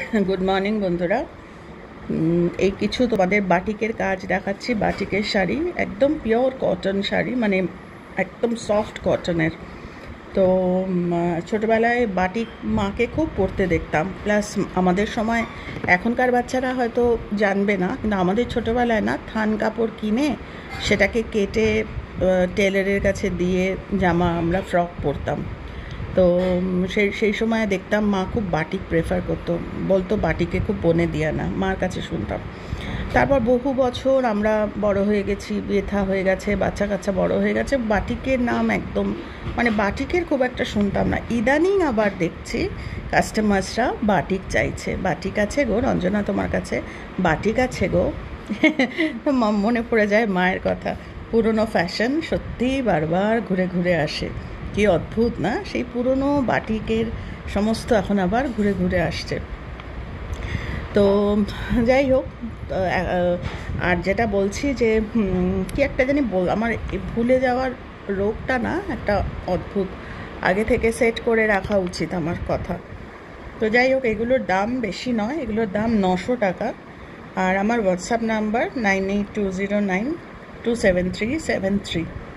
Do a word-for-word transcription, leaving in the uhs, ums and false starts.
Good morning বন্ধুরা। এই কিছু তোমাদের বাটিকের কাজ দেখাচ্ছি। বাটিকের শাড়ি, একদম পিওর কটন শাড়ি, মানে একদম সফট কটনের। তো ছোটোবেলায় বাটিক মাকে খুব পরতে দেখতাম, প্লাস আমাদের সময়, এখনকার বাচ্চারা হয়তো জানবে না, কিন্তু আমাদের ছোটোবেলায় না থান কাপড় কিনে সেটাকে কেটে টেলারের কাছে দিয়ে জামা আমরা ফ্রক পরতাম। তো সেই সেই সময় দেখতাম মা খুব বাটিক প্রেফার করতো, বলতো বাটিকে খুব বনে দিয়া না, মার কাছে শুনতাম। তারপর বহু বছর আমরা বড় হয়ে গেছি, বিয়ে থা হয়ে গেছে, বাচ্চা কাচ্চা বড় হয়ে গেছে, বাটিকের নাম একদম মানে বাটিকের খুব একটা শুনতাম না। ইদানিং আবার দেখছি কাস্টমার্সরা বাটিক চাইছে। বাটিক আছে গো রঞ্জনা, তোমার কাছে বাটিক আছে গো? মনে পড়ে যায় মায়ের কথা। পুরনো ফ্যাশন সত্যিই বারবার ঘুরে ঘুরে আসে। কি অদ্ভুত না, সেই পুরনো বাটিকের সমস্ত এখন আবার ঘুরে ঘুরে আসছে। তো যাই হোক, আর যেটা বলছি যে কি একটা জানি বল, আমার ভুলে যাওয়ার রোগটা না একটা অদ্ভুত, আগে থেকে সেট করে রাখা উচিত আমার কথা। তো যাই হোক, এগুলোর দাম বেশি নয়, এগুলোর দাম নশো টাকা। আর আমার WhatsApp number nine eight two zero nine two seven three seven three.